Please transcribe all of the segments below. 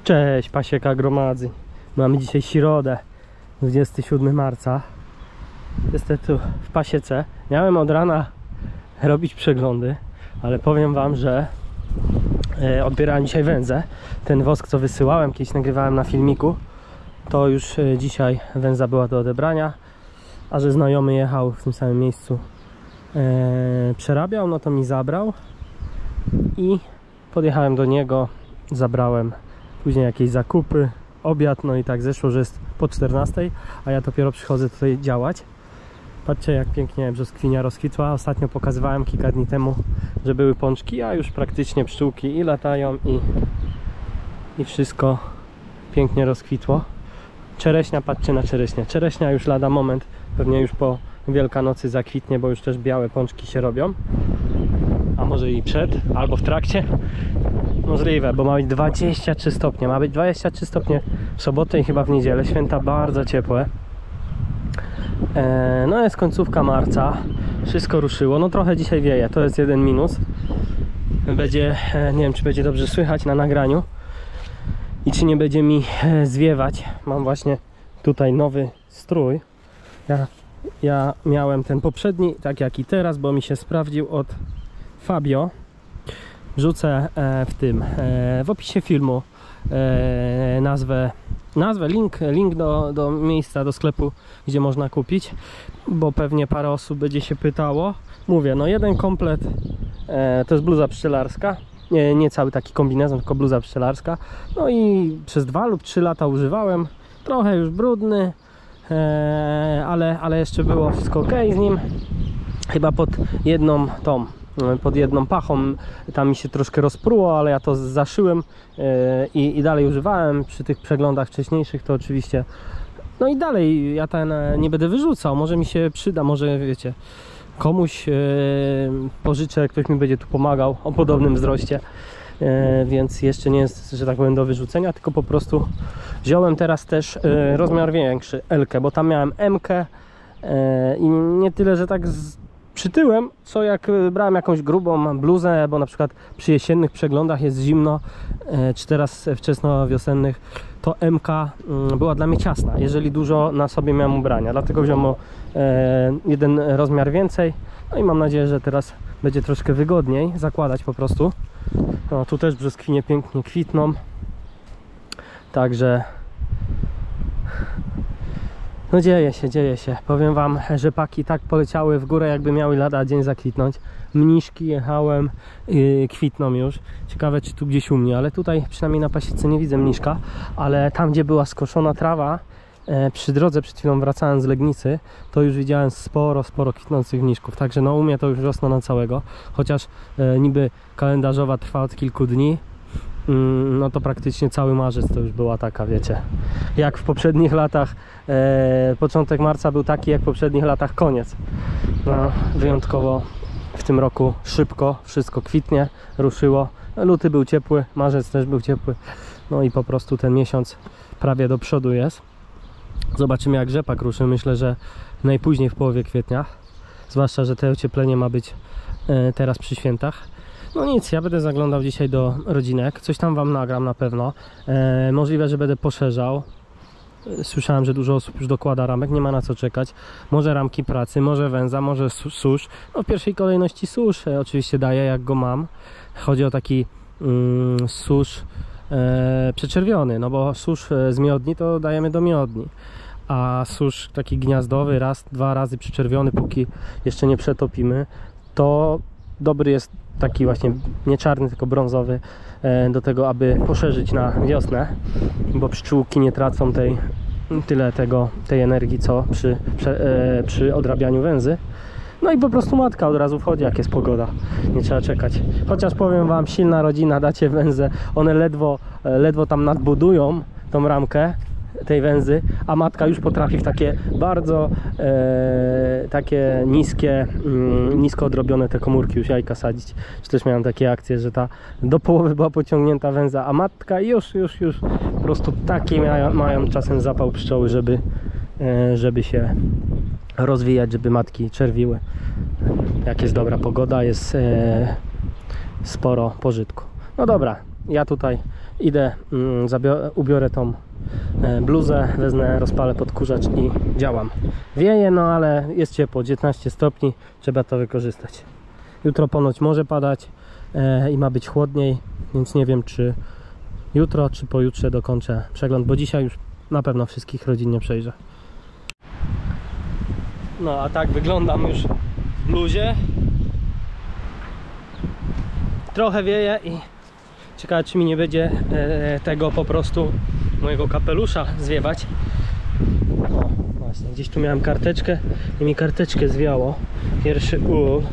Cześć, pasieka gromadzy. Mamy dzisiaj środę, 27 marca. Jestem tu w pasiece. Miałem od rana robić przeglądy, ale powiem wam, że odbierałem dzisiaj węzę. Ten wosk, co wysyłałem, kiedyś nagrywałem na filmiku, to już dzisiaj węza była do odebrania. A że znajomy jechał w tym samym miejscu, przerabiał, no to mi zabrał i podjechałem do niego, zabrałem później jakieś zakupy, obiad, no i tak zeszło, że jest po 14, a ja dopiero przychodzę tutaj działać. Patrzcie, jak pięknie brzoskwinia rozkwitła. Ostatnio pokazywałem kilka dni temu, że były pączki, a już praktycznie pszczółki i latają i wszystko pięknie rozkwitło. Czereśnia, patrzcie na czereśnię. Czereśnia już lada moment, pewnie już po Wielkanocy zakwitnie, bo już też białe pączki się robią. A może i przed, albo w trakcie. Możliwe, bo ma być 23 stopnie. Ma być 23 stopnie w sobotę i chyba w niedzielę. Święta bardzo ciepłe. No jest końcówka marca. Wszystko ruszyło. No trochę dzisiaj wieje. To jest jeden minus. Będzie, nie wiem, czy będzie dobrze słychać na nagraniu i czy nie będzie mi zwiewać. Mam właśnie tutaj nowy strój. Ja miałem ten poprzedni, tak jak i teraz, bo mi się sprawdził, od Fabio. Wrzucę w opisie filmu nazwę, link do miejsca, do sklepu, gdzie można kupić, bo pewnie parę osób będzie się pytało. Mówię, no jeden komplet to jest bluza pszczelarska, nie cały taki kombinezon, tylko bluza pszczelarska. No i przez 2 lub 3 lata używałem, trochę już brudny, ale jeszcze było wszystko ok z nim. Chyba pod jedną pachą tam mi się troszkę rozpruło, ale ja to zaszyłem i dalej używałem. Przy tych przeglądach wcześniejszych to oczywiście, no i dalej ja ten nie będę wyrzucał, może mi się przyda, może wiecie, komuś pożyczę, ktoś mi będzie tu pomagał o podobnym wzroście, więc jeszcze nie jest, że tak powiem, do wyrzucenia, tylko po prostu wziąłem teraz też rozmiar większy, L-kę, bo tam miałem M-kę i nie tyle, że tak przytyłem, co jak brałem jakąś grubą bluzę, bo na przykład przy jesiennych przeglądach jest zimno, czy teraz wczesnowiosennych, to MK była dla mnie ciasna, jeżeli dużo na sobie miałem ubrania, dlatego wziąłem jeden rozmiar więcej. No i mam nadzieję, że teraz będzie troszkę wygodniej zakładać po prostu. No, tu też brzoskwinie pięknie kwitną, także no dzieje się. Powiem wam, rzepaki tak poleciały w górę, jakby miały lada dzień zakwitnąć. Mniszki jechałem, kwitną już. Ciekawe, czy tu gdzieś u mnie, ale tutaj przynajmniej na pasiece nie widzę mniszka. Ale tam, gdzie była skoszona trawa, przy drodze przed chwilą wracając z Legnicy, to już widziałem sporo kwitnących mniszków. Także no u mnie to już rosną na całego. Chociaż niby kalendarzowa trwa od kilku dni, no to praktycznie cały marzec to już była taka, wiecie, jak w poprzednich latach. Początek marca był taki, jak w poprzednich latach koniec. No, wyjątkowo w tym roku szybko wszystko kwitnie, ruszyło. Luty był ciepły, marzec też był ciepły, no i po prostu ten miesiąc prawie do przodu jest. Zobaczymy, jak rzepak ruszy. Myślę, że najpóźniej w połowie kwietnia, zwłaszcza że to ocieplenie ma być teraz przy świętach. No nic, ja będę zaglądał dzisiaj do rodzinek, coś tam wam nagram na pewno. Możliwe, że będę poszerzał. Słyszałem, że dużo osób już dokłada ramek, nie ma na co czekać. Może ramki pracy, może węza, może susz. No w pierwszej kolejności susz oczywiście daję, jak go mam. Chodzi o taki susz przeczerwiony, no bo susz z miodni to dajemy do miodni. A susz taki gniazdowy, raz, 2 razy przyczerwiony, póki jeszcze nie przetopimy, to dobry jest taki właśnie nie czarny, tylko brązowy, do tego, aby poszerzyć na wiosnę, bo pszczółki nie tracą tej energii, co przy odrabianiu węzy. No i po prostu matka od razu wchodzi, jak jest pogoda, nie trzeba czekać. Chociaż powiem wam, silna rodzina, dacie węzę, one ledwo tam nadbudują tą ramkę tej węzy, a matka już potrafi w takie bardzo takie nisko odrobione te komórki już jajka sadzić. Czy też miałem takie akcje, że ta do połowy była pociągnięta węza, a matka już po prostu taki mają czasem zapał pszczoły, żeby się rozwijać, żeby matki czerwiły. Jak jest dobra pogoda, jest sporo pożytku. No dobra, ja tutaj Idę, ubiorę tą bluzę, wezmę, rozpalę podkurzacz i działam. Wieje, no ale jest ciepło, 19 stopni, trzeba to wykorzystać. Jutro ponoć może padać i ma być chłodniej, więc nie wiem, czy jutro, czy pojutrze dokończę przegląd, bo dzisiaj już na pewno wszystkich rodzin nie przejrzę. No a tak wyglądam już w bluzie. Trochę wieje i ciekawe, czy mi nie będzie tego po prostu mojego kapelusza zwiewać. O, właśnie, gdzieś tu miałem karteczkę i mi karteczkę zwiało. Pierwszy ul.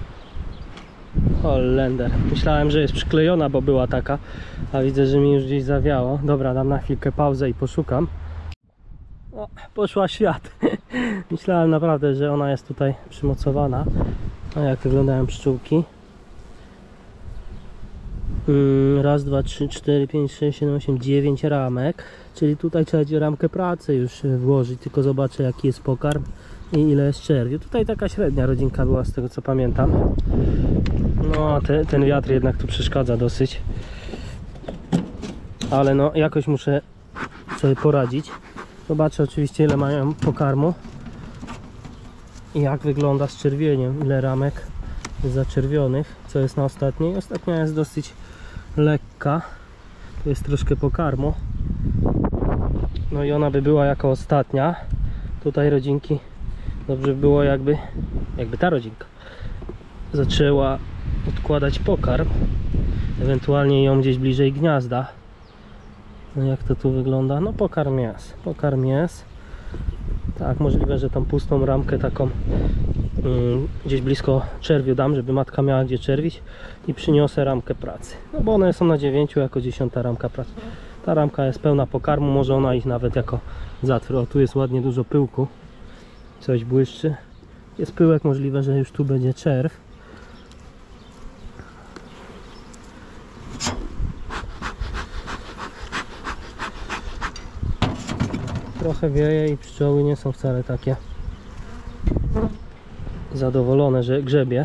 Holender. Myślałem, że jest przyklejona, bo była taka, a widzę, że mi już gdzieś zawiało. Dobra, dam na chwilkę pauzę i poszukam. O, poszła świat. Myślałem naprawdę, że ona jest tutaj przymocowana. A jak wyglądają pszczółki? Raz, dwa, trzy, 4, 5, 6, 7, 8, 9 ramek. Czyli tutaj trzeba będzie ramkę pracy już włożyć. Tylko zobaczę, jaki jest pokarm i ile jest czerwiu. Tutaj taka średnia rodzinka była, z tego co pamiętam. No, ten wiatr jednak tu przeszkadza dosyć. Ale no, jakoś muszę sobie poradzić. Zobaczę oczywiście, ile mają pokarmu i jak wygląda z czerwieniem, ile ramek jest zaczerwionych, co jest na ostatniej. Ostatnia jest dosyć lekka, tu jest troszkę pokarmu, no i ona by była jako ostatnia. Tutaj rodzinki, dobrze by było jakby ta rodzinka zaczęła odkładać pokarm, ewentualnie ją gdzieś bliżej gniazda. No jak to tu wygląda? No pokarm jest. Tak, możliwe, że tą pustą ramkę taką gdzieś blisko czerwiu dam, żeby matka miała gdzie czerwić i przyniosę ramkę pracy. No bo one są na 9 jako 10 ramka pracy. Ta ramka jest pełna pokarmu, może ona iść nawet jako zatwór. O, tu jest ładnie dużo pyłku. Coś błyszczy. Jest pyłek, możliwe, że już tu będzie czerw. Trochę wieje i pszczoły nie są wcale takie zadowolone, że grzebie.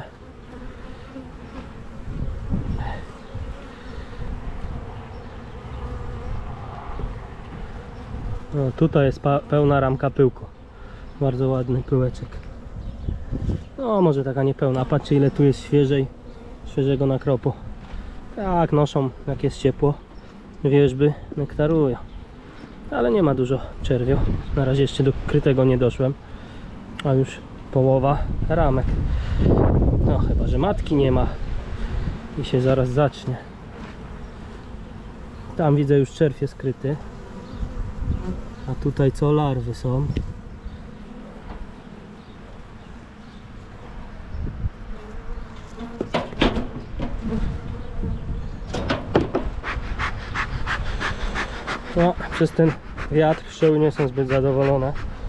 No, tutaj jest pełna ramka pyłku. Bardzo ładny pyłeczek. No może taka niepełna. Patrzcie, ile tu jest świeżego nakropu. Tak, noszą jak jest ciepło. Wierzby nektarują. Ale nie ma dużo czerwiu. Na razie jeszcze do krytego nie doszłem. A już połowa ramek. No chyba, że matki nie ma i się zaraz zacznie. Tam widzę, już czerw jest kryty. A tutaj co? Larwy są. No, przez ten wiatr pszczoły nie są zbyt zadowolone.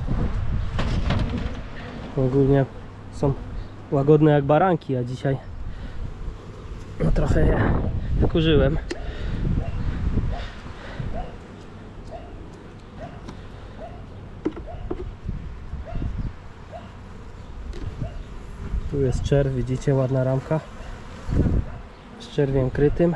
Ogólnie są łagodne jak baranki, a dzisiaj no, trochę je wkurzyłem. Tu jest czerw, widzicie, ładna ramka z czerwiem krytym.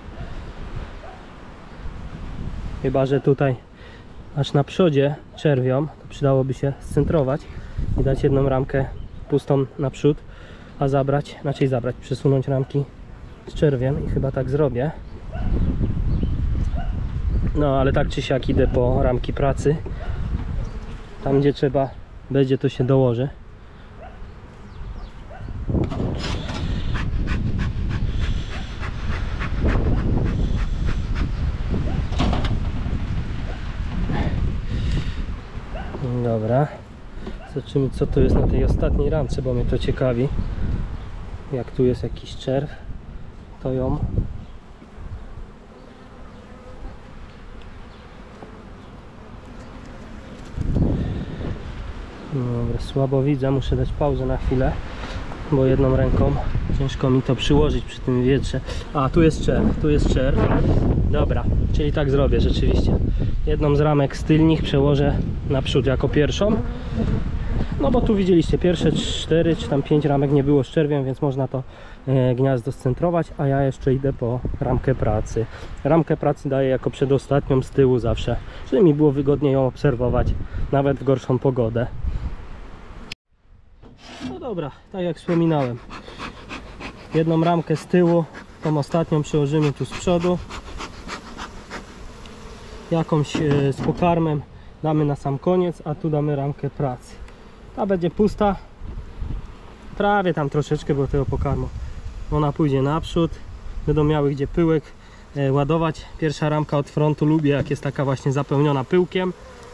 Chyba że tutaj aż na przodzie czerwiom, to przydałoby się scentrować i dać jedną ramkę pustą naprzód, a przesunąć ramki z czerwiem i chyba tak zrobię. No ale tak czy siak idę po ramki pracy. Tam gdzie trzeba będzie, to się dołoży. Dobra, zobaczymy, co tu jest na tej ostatniej ramce, bo mnie to ciekawi. Jak tu jest jakiś czerw, to ją dobra, słabo widzę, muszę dać pauzę na chwilę, bo jedną ręką ciężko mi to przyłożyć przy tym wietrze. A, tu jest czerw. Dobra, czyli tak zrobię rzeczywiście. Jedną z ramek z tylnych przełożę naprzód jako pierwszą, No bo tu widzieliście, pierwsze 4 czy tam 5 ramek nie było z czerwiem, więc można to gniazdo scentrować, a ja jeszcze idę po ramkę pracy. Ramkę pracy daję jako przedostatnią z tyłu zawsze, żeby mi było wygodniej ją obserwować, nawet w gorszą pogodę. No dobra, tak jak wspominałem, jedną ramkę z tyłu, tą ostatnią przyłożymy tu z przodu, jakąś z pokarmem damy na sam koniec, a tu damy ramkę pracy. Ta będzie pusta, prawie tam troszeczkę było tego pokarmu. Ona pójdzie naprzód, będą miały gdzie pyłek ładować. Pierwsza ramka od frontu lubię, jak jest taka właśnie zapełniona pyłkiem,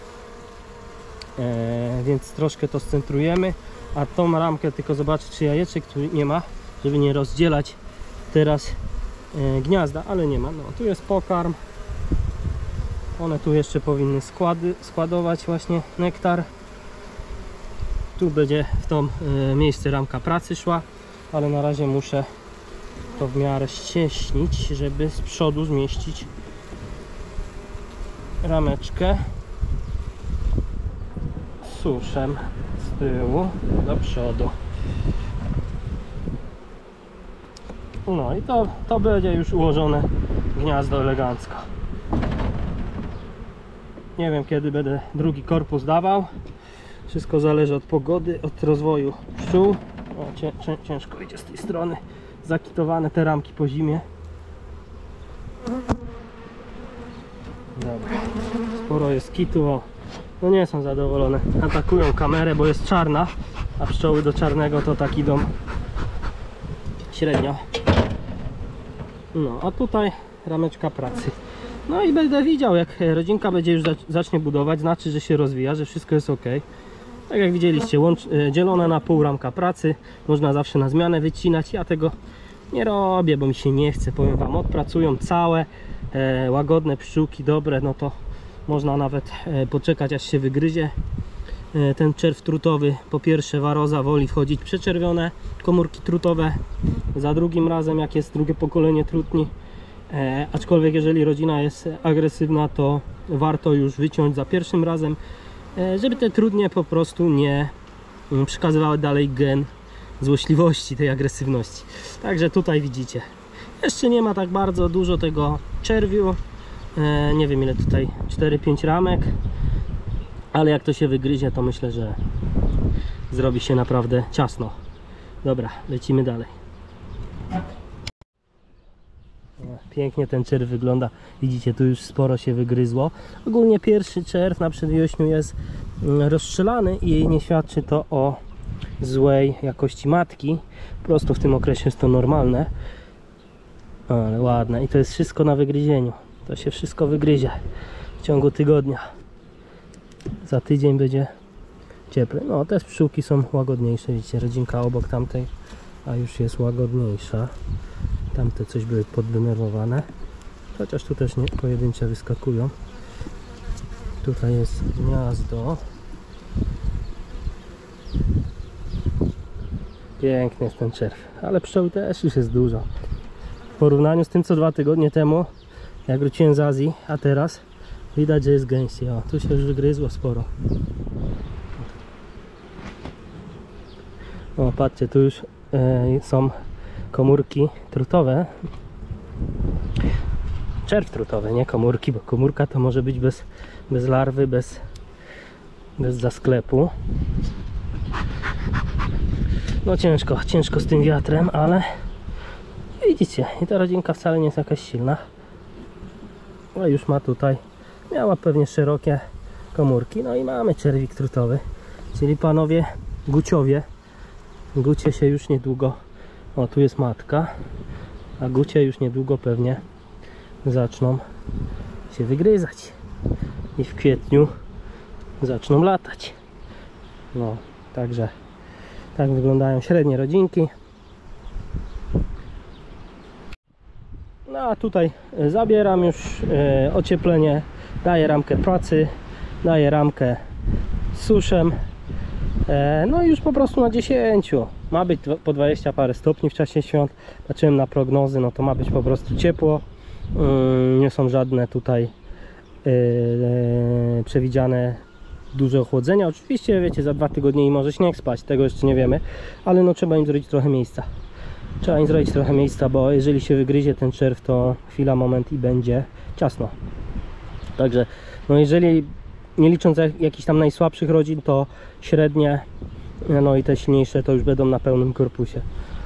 więc troszkę to scentrujemy. A tą ramkę tylko zobaczę, czy jajeczek tu nie ma, żeby nie rozdzielać teraz gniazda, ale nie ma. No, tu jest pokarm, one tu jeszcze powinny składować właśnie nektar. Tu będzie w to miejsce ramka pracy szła, ale na razie muszę to w miarę ścieśnić, żeby z przodu zmieścić rameczkę z suszem z tyłu do przodu. No i to będzie już ułożone gniazdo elegancko. Nie wiem, kiedy będę drugi korpus dawał. Wszystko zależy od pogody, od rozwoju pszczół. O, ciężko idzie z tej strony. Zakitowane te ramki po zimie. Dobra. Sporo jest kitu. O. No nie są zadowolone. Atakują kamerę, bo jest czarna, a pszczoły do czarnego to tak idą średnio. No, a tutaj rameczka pracy. No i będę widział, jak rodzinka będzie już zacznie budować, znaczy, że się rozwija, że wszystko jest ok. Tak jak widzieliście, dzielone na pół ramka pracy, można zawsze na zmianę wycinać. Ja tego nie robię, bo mi się nie chce, powiem wam. Odpracują całe, łagodne pszczółki, dobre, no to można nawet poczekać, aż się wygryzie ten czerw trutowy. Po pierwsze, waroza woli wchodzić przeczerwione komórki trutowe, za drugim razem, jak jest drugie pokolenie trutni. Aczkolwiek jeżeli rodzina jest agresywna, to warto już wyciąć za pierwszym razem, żeby te trudnie po prostu nie przekazywały dalej gen złośliwości, tej agresywności. Także tutaj widzicie, jeszcze nie ma tak bardzo dużo tego czerwiu, nie wiem ile tutaj, 4-5 ramek, ale jak to się wygryzie, to myślę, że zrobi się naprawdę ciasno. Dobra, lecimy dalej. Pięknie ten czerw wygląda, widzicie, tu już sporo się wygryzło. Ogólnie pierwszy czerw na przedwiośniu jest rozstrzelany i nie świadczy to o złej jakości matki. Po prostu w tym okresie jest to normalne. Ale ładne, i to jest wszystko na wygryzieniu. To się wszystko wygryzie w ciągu tygodnia. Za tydzień będzie cieplej. No, te pszczółki są łagodniejsze, widzicie, rodzinka obok tamtej, a już jest łagodniejsza. Tamte coś były poddenerwowane, chociaż tu też nie pojedyncze wyskakują. Tutaj jest gniazdo. Piękny jest ten czerw, ale pszczół też już jest dużo. W porównaniu z tym, co 2 tygodnie temu, jak wróciłem z Azji, a teraz widać, że jest gęściej. O, tu się już wygryzło sporo. O, patrzcie, tu już są komórki trutowe. Czerw trutowy, nie komórki, bo komórka to może być bez larwy, bez zasklepu. No ciężko z tym wiatrem, ale widzicie, i ta rodzinka wcale nie jest jakaś silna. No już ma tutaj, miała pewnie szerokie komórki. No i mamy czerwik trutowy, czyli panowie guciowie. Gucie się już niedługo, o tu jest matka, a gucie już niedługo pewnie zaczną się wygryzać i w kwietniu zaczną latać. No, także tak wyglądają średnie rodzinki. No a tutaj zabieram już ocieplenie, daję ramkę pracy, daję ramkę z suszem. No i już po prostu na 10. Ma być po 20 parę stopni w czasie świąt. Patrzyłem na prognozy, no to ma być po prostu ciepło. Nie są żadne tutaj przewidziane duże ochłodzenia. Oczywiście wiecie, za 2 tygodnie i może śnieg spać, tego jeszcze nie wiemy, ale no trzeba im zrobić trochę miejsca. Trzeba im zrobić trochę miejsca, bo jeżeli się wygryzie ten czerw, to chwila, moment i będzie ciasno. Także no jeżeli nie licząc jakichś tam najsłabszych rodzin, to średnie, no i te silniejsze to już będą na pełnym korpusie.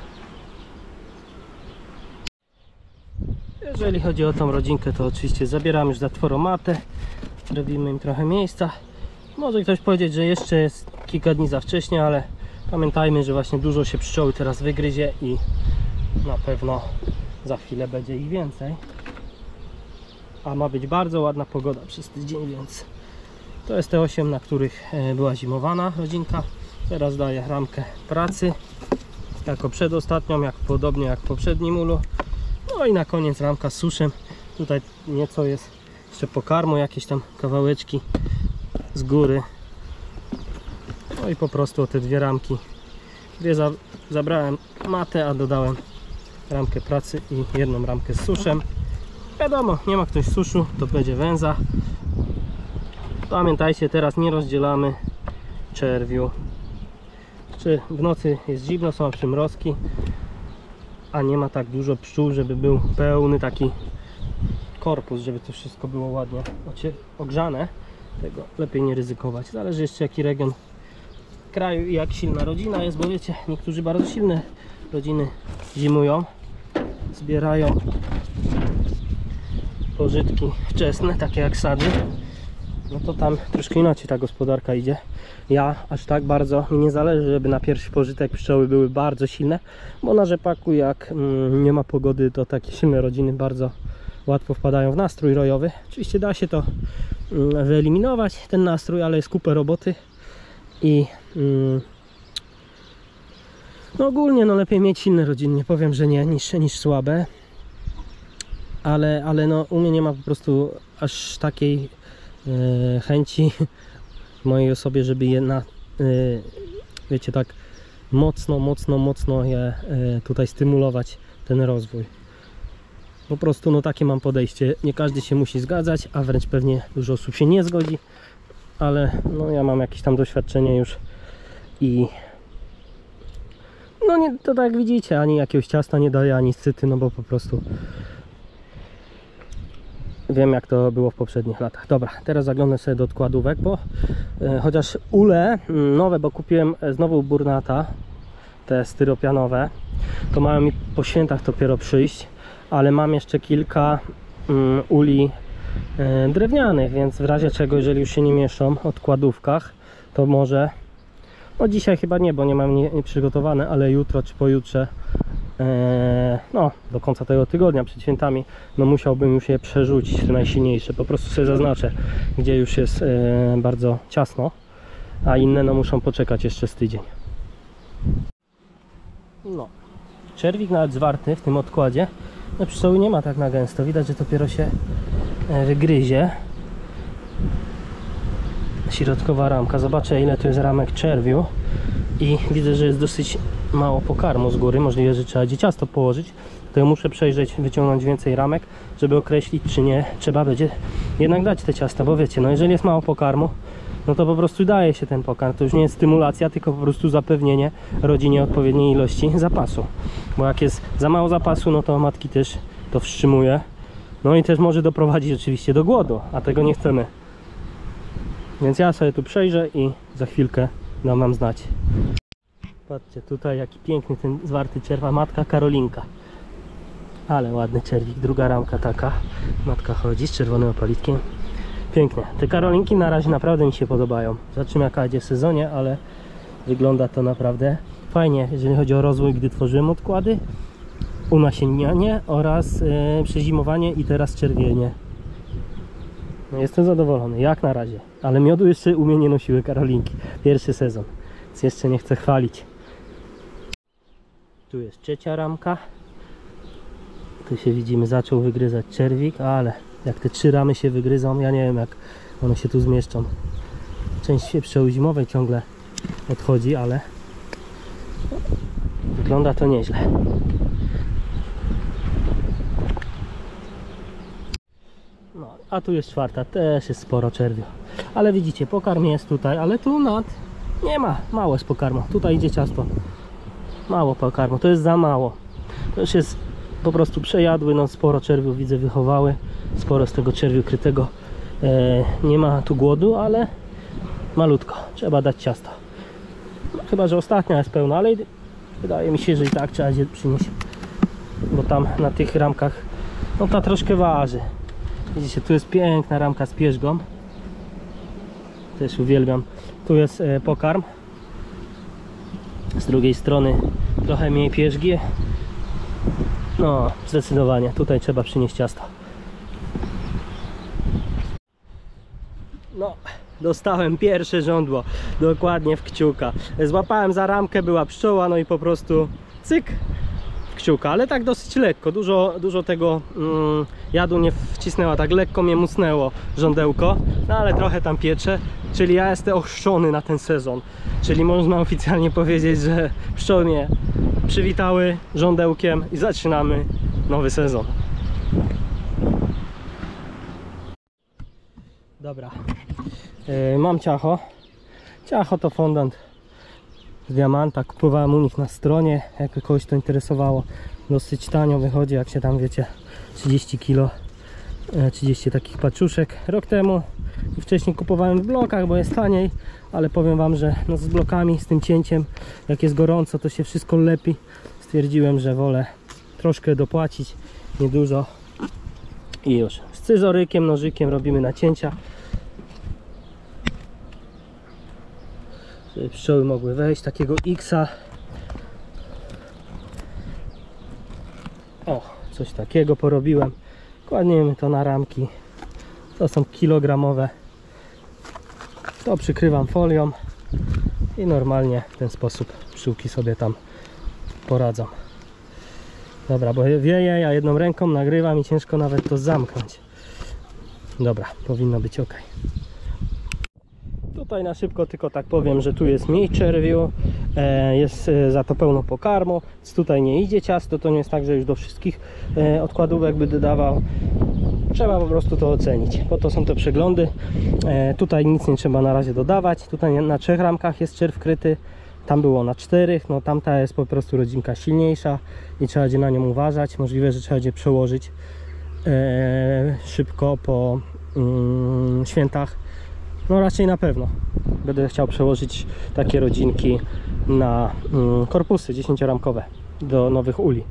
Jeżeli chodzi o tą rodzinkę, to oczywiście zabieramy już zatworomatę, robimy im trochę miejsca. Może ktoś powiedzieć, że jeszcze jest kilka dni za wcześnie, ale pamiętajmy, że właśnie dużo się pszczoły teraz wygryzie i na pewno za chwilę będzie ich więcej. A ma być bardzo ładna pogoda przez tydzień, więc to jest te 8, na których była zimowana rodzinka. Teraz daję ramkę pracy jako przedostatnią, podobnie jak w poprzednim ulu. No i na koniec ramka z suszem. Tutaj nieco jest jeszcze pokarmu, jakieś tam kawałeczki z góry. No i po prostu o te 2 ramki. Zabrałem matę, a dodałem ramkę pracy i 1 ramkę z suszem. Wiadomo, nie ma ktoś suszu, to będzie węza. Pamiętajcie, teraz nie rozdzielamy czerwiu. Czy w nocy jest zimno, są przymrozki, a nie ma tak dużo pszczół, żeby był pełny taki korpus, żeby to wszystko było ładnie ogrzane. Tego lepiej nie ryzykować. Zależy jeszcze jaki region kraju i jak silna rodzina jest, bo wiecie, niektórzy bardzo silne rodziny zimują, zbierają pożytki wczesne, takie jak sady, no to tam troszkę inaczej ta gospodarka idzie. Ja aż tak bardzo mi nie zależy, żeby na pierwszy pożytek pszczoły były bardzo silne, bo na rzepaku jak nie ma pogody, to takie silne rodziny bardzo łatwo wpadają w nastrój rojowy. Oczywiście da się to wyeliminować, ten nastrój, ale jest kupę roboty i no ogólnie no lepiej mieć silne rodziny, nie powiem, że nie, niż słabe, ale no u mnie nie ma po prostu aż takiej chęci w mojej osobie, żeby je wiecie, tak mocno je tutaj stymulować, ten rozwój. Po prostu no takie mam podejście. Nie każdy się musi zgadzać, a wręcz pewnie dużo osób się nie zgodzi, ale no ja mam jakieś tam doświadczenie już i no nie, to tak jak widzicie, ani jakiegoś ciasta nie daję, ani syty, no bo po prostu wiem jak to było w poprzednich latach. Dobra, teraz zaglądam sobie do odkładówek, bo chociaż ule nowe, bo kupiłem znowu burnata, te styropianowe, to mają mi po świętach dopiero przyjść, ale mam jeszcze kilka uli drewnianych, więc w razie czego, jeżeli już się nie mieszczą w odkładówkach, to może, no dzisiaj chyba nie, bo nie mam nie przygotowane, ale jutro czy pojutrze, no do końca tego tygodnia przed świętami, no musiałbym już je przerzucić, te najsilniejsze. Po prostu sobie zaznaczę, gdzie już jest bardzo ciasno, a inne no muszą poczekać jeszcze z tydzień. No, czerwik nawet zwarty w tym odkładzie, no pszczoły nie ma tak na gęsto, widać, że dopiero się wygryzie. Środkowa ramka, zobaczę ile tu jest ramek czerwiu i widzę, że jest dosyć mało pokarmu z góry, możliwe, że trzeba gdzie ciasto położyć, to ja muszę przejrzeć, wyciągnąć więcej ramek, żeby określić, czy nie trzeba będzie jednak dać te ciasta, bo wiecie, no jeżeli jest mało pokarmu, no to po prostu daje się ten pokarm, to już nie jest stymulacja, tylko po prostu zapewnienie rodzinie odpowiedniej ilości zapasu, bo jak jest za mało zapasu, no to matki też to wstrzymuje, no i też może doprowadzić oczywiście do głodu, a tego nie chcemy. Więc ja sobie tu przejrzę i za chwilkę dam wam znać. Patrzcie tutaj jaki piękny ten zwarty czerw, a matka Karolinka. Ale ładny czerwik, druga ramka taka. Matka chodzi z czerwonym opalitkiem. Pięknie. Te Karolinki na razie naprawdę mi się podobają. Zobaczymy jaka będzie w sezonie, ale wygląda to naprawdę fajnie, jeżeli chodzi o rozwój, gdy tworzyłem odkłady, unasiennianie oraz przezimowanie i teraz czerwienie. No jestem zadowolony, jak na razie. Ale miodu jeszcze u mnie nie nosiły Karolinki. Pierwszy sezon, więc jeszcze nie chcę chwalić. Tu jest trzecia ramka. Tu się widzimy, zaczął wygryzać czerwik, ale jak te 3 ramy się wygryzą, ja nie wiem jak one się tu zmieszczą. Część pszczoły zimowej ciągle odchodzi, ale wygląda to nieźle. No, a tu jest czwarta, też jest sporo czerwiu. Ale widzicie, pokarm jest tutaj, ale tu nad nie ma, mało jest pokarmu. Tutaj idzie ciasto, mało pokarmu, to jest za mało. To już jest po prostu przejadły, no sporo czerwiów widzę wychowały, sporo z tego czerwiu krytego. Nie ma tu głodu, ale malutko, trzeba dać ciasto. Chyba że ostatnia jest pełna, ale wydaje mi się, że i tak trzeba je przynieść, bo tam na tych ramkach no ta troszkę waży. Widzicie, tu jest piękna ramka z pierzgą, też uwielbiam. Tu jest pokarm, z drugiej strony trochę mniej pierzgi. No zdecydowanie tutaj trzeba przynieść ciasto. No, dostałem pierwsze żądło, dokładnie w kciuka. Złapałem za ramkę, była pszczoła, no i po prostu cyk, w kciuka, ale tak dosyć lekko, dużo tego jadu nie wcisnęła, tak lekko mnie musnęło żądełko, no ale trochę tam piecze, czyli ja jestem ochrzczony na ten sezon, czyli można oficjalnie powiedzieć, że pszczoły mnie przywitały żądełkiem i zaczynamy nowy sezon. Dobra, mam ciacho. Ciacho to fondant z diamanta, kupowałem u nich na stronie, jak kogoś to interesowało. Dosyć tanio wychodzi, jak się tam wiecie, 30 kg, 30 takich paczuszek. Rok temu i wcześniej kupowałem w blokach, bo jest taniej, ale powiem wam, że no z blokami, z tym cięciem, jak jest gorąco, to się wszystko lepi. Stwierdziłem, że wolę troszkę dopłacić, niedużo i już. Z scyzorykiem, nożykiem robimy nacięcia, żeby pszczoły mogły wejść. Takiego X-a, o, coś takiego porobiłem. Kładniemy to na ramki, to są kilogramowe, to przykrywam folią i normalnie w ten sposób pszczółki sobie tam poradzą. Dobra, bo wieje, ja jedną ręką nagrywam i ciężko nawet to zamknąć. Dobra, powinno być ok. Tutaj na szybko tylko tak powiem, że tu jest mniej czerwiu, jest za to pełno pokarmu, więc tutaj nie idzie ciasto, to nie jest tak, że już do wszystkich odkładówek by dodawał. Trzeba po prostu to ocenić, po to są te przeglądy. Tutaj nic nie trzeba na razie dodawać, tutaj na 3 ramkach jest czerw kryty, tam było na 4, no tamta jest po prostu rodzinka silniejsza i trzeba będzie na nią uważać, możliwe, że trzeba będzie przełożyć szybko po świętach. No raczej na pewno będę chciał przełożyć takie rodzinki na korpusy 10-ramkowe do nowych uli.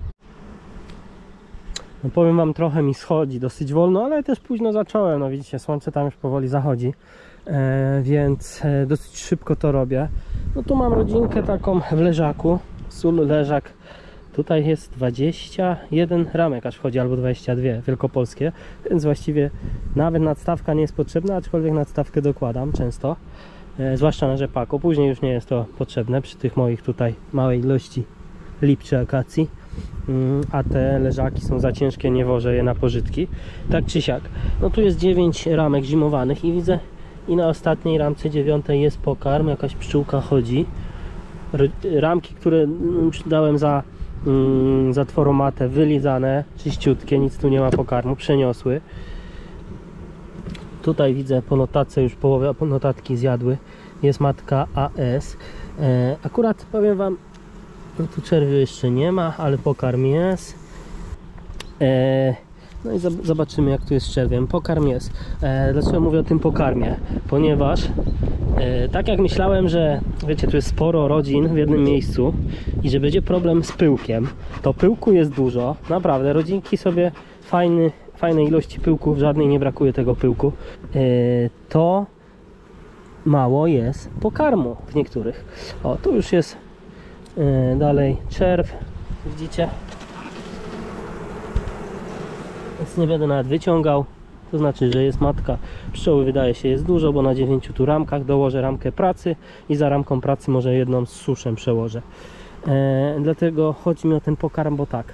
No powiem wam, trochę mi schodzi dosyć wolno, ale też późno zacząłem. No widzicie, słońce tam już powoli zachodzi, więc dosyć szybko to robię. No tu mam rodzinkę taką w leżaku, sól leżak. Tutaj jest 21 ramek aż wchodzi, albo 22 wielkopolskie, więc właściwie nawet nadstawka nie jest potrzebna, aczkolwiek nadstawkę dokładam często, zwłaszcza na rzepaku. Później już nie jest to potrzebne przy tych moich tutaj małej ilości lip czy akacji, a te leżaki są za ciężkie, nie wożę je na pożytki. Tak czy siak, no tu jest 9 ramek zimowanych i widzę, i na ostatniej ramce 9 jest pokarm, jakaś pszczółka chodzi. Ramki, które dałem za tworomatę, wylizane, czyściutkie, nic tu nie ma pokarmu, przeniosły. Tutaj widzę po notatce, już połowę notatki zjadły, jest matka AS. Akurat powiem wam, no tu czerwiu jeszcze nie ma, ale pokarm jest. No i zobaczymy, jak tu jest z czerwiem. Pokarm jest. Dlaczego mówię o tym pokarmie? Ponieważ tak jak myślałem, że wiecie, tu jest sporo rodzin w jednym miejscu i że będzie problem z pyłkiem, to pyłku jest dużo, naprawdę, rodzinki sobie fajnej ilości pyłków, żadnej nie brakuje tego pyłku, to mało jest pokarmu w niektórych. O, tu już jest dalej czerw, widzicie, więc nie będę nawet wyciągał. To znaczy, że jest matka. Pszczoły wydaje się jest dużo, bo na 9 tu ramkach dołożę ramkę pracy i za ramką pracy może jedną z suszem przełożę. Dlatego chodzi mi o ten pokarm, bo tak.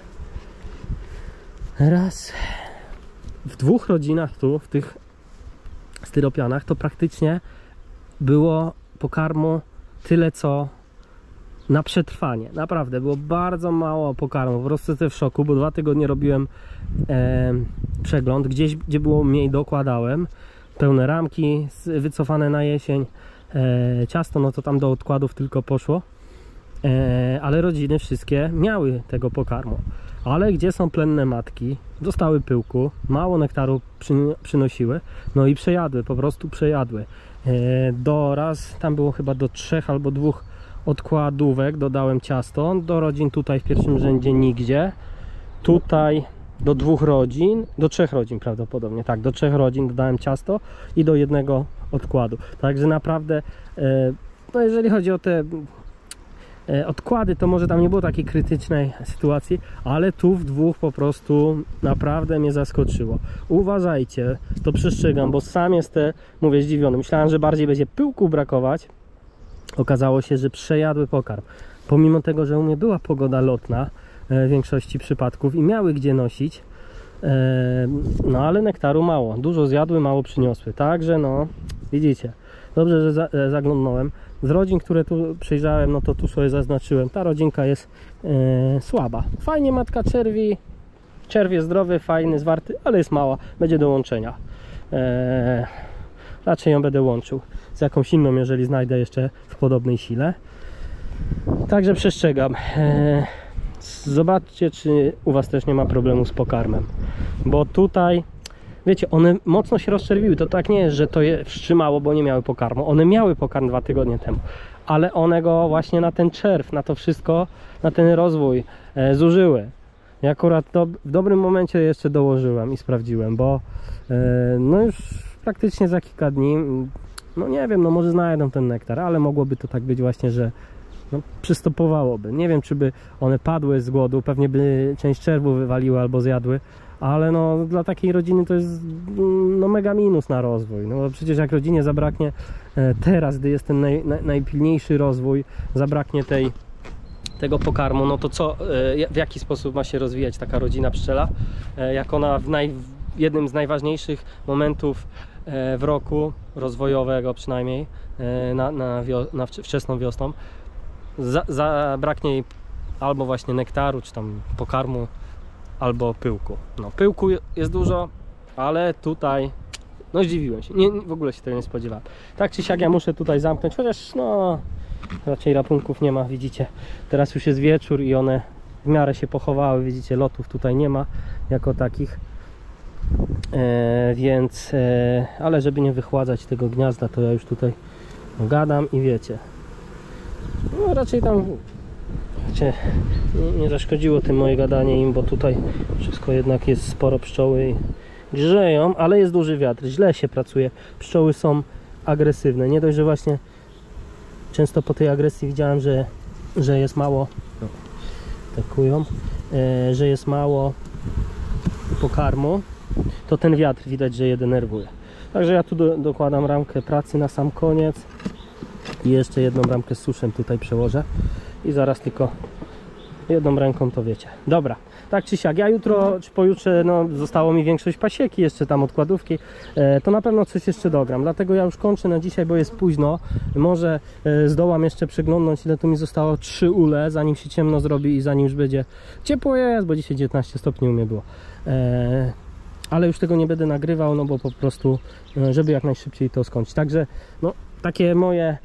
Raz. W 2 rodzinach tu, w tych styropianach, to praktycznie było pokarmu tyle, co na przetrwanie. Naprawdę, było bardzo mało pokarmu. Po prostu jestem w szoku, bo 2 tygodnie robiłem przegląd. Gdzieś, gdzie było mniej, dokładałem. pełne ramki wycofane na jesień. Ciasto no to tam do odkładów tylko poszło, ale rodziny wszystkie miały tego pokarmu. Ale gdzie są plenne matki, dostały pyłku, mało nektaru przynosiły, no i przejadły, po prostu przejadły. Tam było chyba do 3 albo 2 odkładówek dodałem ciasto, do rodzin tutaj w pierwszym rzędzie nigdzie, tutaj do 2 rodzin, do 3 rodzin prawdopodobnie, tak, do 3 rodzin dodałem ciasto i do 1 odkładu. Także naprawdę, no jeżeli chodzi o te odkłady, to może tam nie było takiej krytycznej sytuacji, ale tu w 2 po prostu naprawdę mnie zaskoczyło. Uważajcie, to przestrzegam, bo sam jestem, mówię, zdziwiony. Myślałem, że bardziej będzie pyłku brakować. Okazało się, że przejadły pokarm. Pomimo tego, że u mnie była pogoda lotna w większości przypadków i miały gdzie nosić, no ale nektaru mało. Dużo zjadły, mało przyniosły. Także no, widzicie, dobrze, że zaglądnąłem. Z rodzin, które tu przyjrzałem, no to tu sobie zaznaczyłem. Ta rodzinka jest słaba. Fajnie matka czerwi. Czerw jest zdrowy, fajny, zwarty, ale jest mała. Będzie do łączenia. Raczej ją będę łączył z jakąś inną, jeżeli znajdę jeszcze w podobnej sile. Także przestrzegam. Zobaczcie, czy u Was też nie ma problemu z pokarmem. Bo tutaj, wiecie, one mocno się rozczerwiły. To tak nie jest, że to je wstrzymało, bo nie miały pokarmu. One miały pokarm 2 tygodnie temu, ale one go właśnie na ten czerw, na to wszystko, na ten rozwój zużyły. Ja akurat to w dobrym momencie jeszcze dołożyłem i sprawdziłem, bo no już praktycznie za kilka dni, no nie wiem, no może znajdą ten nektar, ale mogłoby to tak być właśnie, że no, przystopowałoby. Nie wiem, czy by one padły z głodu, pewnie by część czerwu wywaliły albo zjadły, ale no dla takiej rodziny to jest no mega minus na rozwój. No bo przecież jak rodzinie zabraknie teraz, gdy jest ten najpilniejszy rozwój, zabraknie tego pokarmu, no to co, w jaki sposób ma się rozwijać taka rodzina pszczela, jak ona w jednym z najważniejszych momentów w roku rozwojowego przynajmniej na wczesną wiosną zabraknie jej albo właśnie nektaru, czy tam pokarmu, albo pyłku. No, pyłku jest dużo, ale tutaj no zdziwiłem się, w ogóle się tego nie spodziewałem. Tak czy siak ja muszę tutaj zamknąć, chociaż no raczej rapunków nie ma, widzicie, teraz już jest wieczór i one w miarę się pochowały, widzicie, lotów tutaj nie ma jako takich, więc ale żeby nie wychładzać tego gniazda, to ja już tutaj gadam i wiecie, no raczej tam nie zaszkodziło tym moje gadanie im, bo tutaj wszystko jednak jest sporo pszczoły i grzeją, ale jest duży wiatr, źle się pracuje, pszczoły są agresywne, nie dość, że właśnie często po tej agresji widziałem, że jest mało, no, takują, że jest mało pokarmu, to ten wiatr widać, że je denerwuje. Także ja tu dokładam ramkę pracy na sam koniec i jeszcze jedną ramkę z suszem tutaj przełożę i zaraz tylko jedną ręką, to wiecie. Dobra, tak czy siak, ja jutro czy pojutrze, no zostało mi większość pasieki, jeszcze tam odkładówki, to na pewno coś jeszcze dogram, dlatego ja już kończę na dzisiaj, bo jest późno. Może zdołam jeszcze przeglądnąć, ile tu mi zostało, 3 ule, zanim się ciemno zrobi i zanim już będzie ciepło jest, bo dzisiaj 19 stopni u mnie było. Ale już tego nie będę nagrywał, no bo po prostu, żeby jak najszybciej to skończyć. Także no, takie moje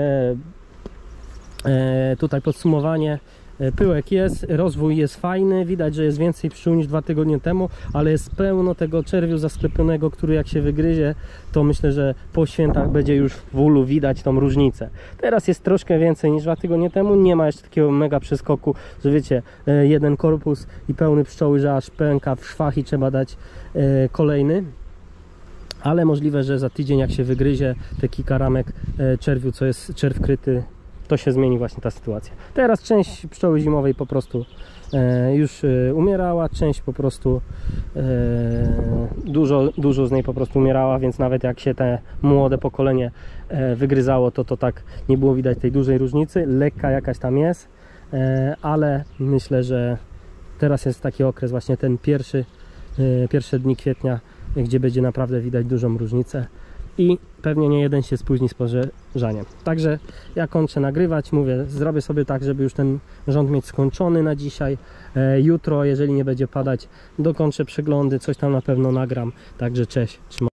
tutaj podsumowanie. Pyłek jest, rozwój jest fajny, widać, że jest więcej pszczół niż 2 tygodnie temu, ale jest pełno tego czerwiu zasklepionego, który jak się wygryzie, to myślę, że po świętach będzie już w ulu widać tą różnicę. Teraz jest troszkę więcej niż 2 tygodnie temu, nie ma jeszcze takiego mega przeskoku, że wiecie, jeden korpus i pełny pszczoły, że aż pęka w szwach i trzeba dać kolejny. Ale możliwe, że za tydzień jak się wygryzie te kilka ramek czerwiu, co jest czerw kryty, to się zmieni właśnie ta sytuacja. Teraz część pszczoły zimowej po prostu już umierała, część po prostu dużo z niej po prostu umierała, więc nawet jak się te młode pokolenie wygryzało, to tak nie było widać tej dużej różnicy. Lekka jakaś tam jest, ale myślę, że teraz jest taki okres właśnie ten pierwsze dni kwietnia, gdzie będzie naprawdę widać dużą różnicę i pewnie nie jeden się spóźni z pożerzaniem. Także ja kończę nagrywać, mówię, zrobię sobie tak, żeby już ten rząd mieć skończony na dzisiaj. Jutro, jeżeli nie będzie padać, dokończę przeglądy, coś tam na pewno nagram. Także cześć.